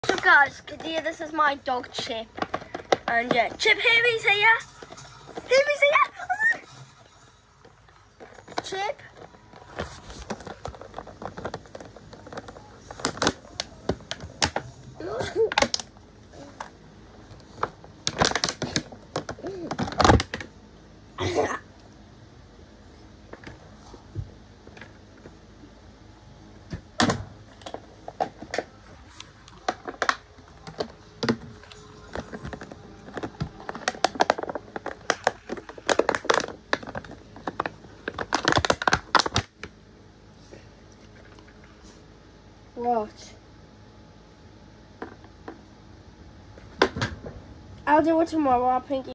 So guys, this is my dog Chip. And yeah, Chip, here he's here. Here he's here. Chip. What? I'll do it tomorrow, Pinky.